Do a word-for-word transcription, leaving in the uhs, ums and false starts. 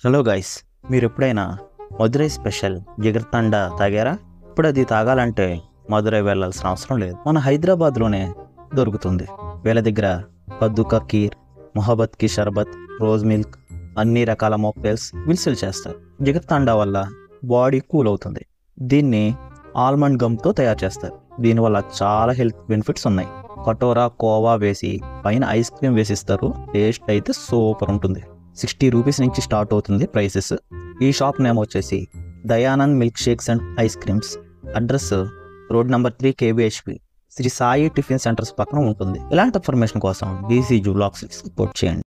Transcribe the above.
Hello guys, మీరు ఎప్పుడైనా Madurai special జిగర్తండా తాగారా? ఇప్పుడు అది తాగాలంటే మదురై వెళ్ళాల్సిన అవసరం లేదు, మన హైదరాబాద్లోనే దొరుకుతుంది. వీళ్ళ దగ్గర కద్దుకా కీర్, మొహబ్బత్ కి షర్బత్, రోజ్ మిల్క్, అన్ని రకాల మోక్టైల్స్ విల్సిల్ చేస్తారు. జిగర్తండా వల్ల బాడీ కూల్ అవుతుంది. దీన్ని ఆల్మండ్ గమ్తో తయారు చేస్తారు. దీనివల్ల చాలా హెల్త్ బెనిఫిట్స్ ఉన్నాయి. కటోరా కోవా వేసి పైన ఐస్ క్రీమ్ వేసిస్తారు. టేస్ట్ అయితే సూపర్ ఉంటుంది. సిక్స్టీ రూపీస్ నుంచి స్టార్ట్ అవుతుంది ప్రైసెస్. ఈ షాప్ నేమ్ వచ్చేసి Dayanand milkshakes and ice creams. Address road number three KBHP Sri Sai tiffin centres పక్కన ఉంటుంది. ఇలాంటి ఇన్ఫర్మేషన్ కోసం డీసీజీ బ్లాగ్స్ సపోర్ట్ చేయండి.